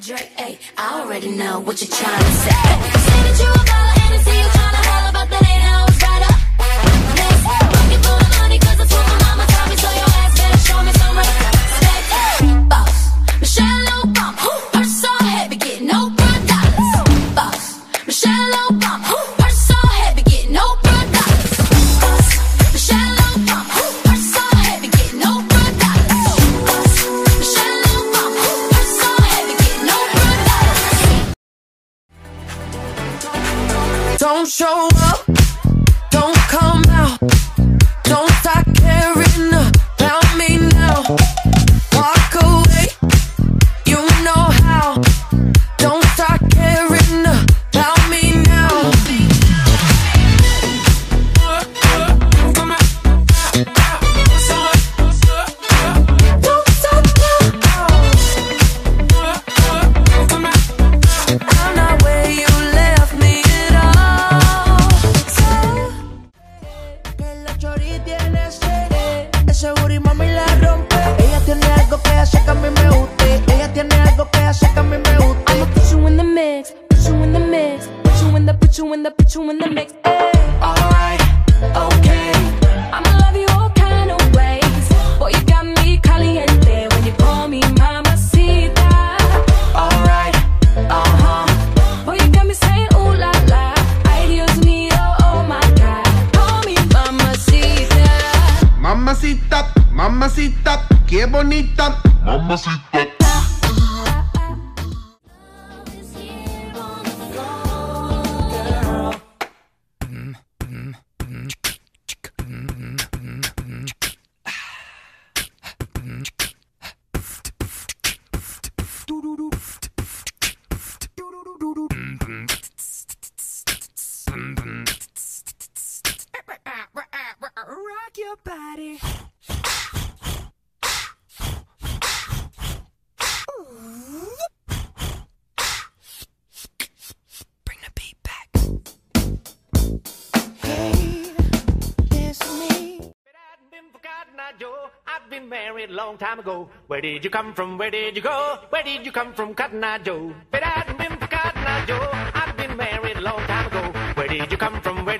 Drake, ayy, I already know what you're trying to say. Say that you a baller and I see you trying to holler, but that ain't how it's right up. Next, looking for the money 'cause that's what my mama taught me, so your ass better show me some respect. Boss, Michelle Obama, purse so heavy, getting no $1. Boss, Michelle Obama, purse so heavy, getting no $1. Boss, Michelle Obama, purse so heavy, getting no $1. Boss, Michelle Obama, purse so heavy, getting no $1. Don't show up, don't come out, don't start caring about me now. Walk away, you know how. Don't start caring about me now. Don't stop now. I'm not where you left me at all. Que la chori tiene ese booty mami la rompe. Ella tiene algo que hace que a mí me guste. Ella tiene algo que hace que a mí me guste. I'ma put you in the mix, put you in the mix, put you in the, put you in the, put you in the mix. Alright, okay. I'ma love you all kind of ways. Boy, you got me caliente when you call me mamacita. Alright, Boy, you got me saying ooh la la. Ay Dios mío, oh my God. Call me mamacita. Mamacita, mamacita, qué bonita. Mamacita. rock your body. Bring the beat back. Hey, it's me. But I've been forgotten, Joe. I've been married a long time ago. Where did you come from? Where did you go? Where did you come from, Cotton Eye Joe? But I've been forgotten, Joe. I've been married a long time ago. Where did you come from? Where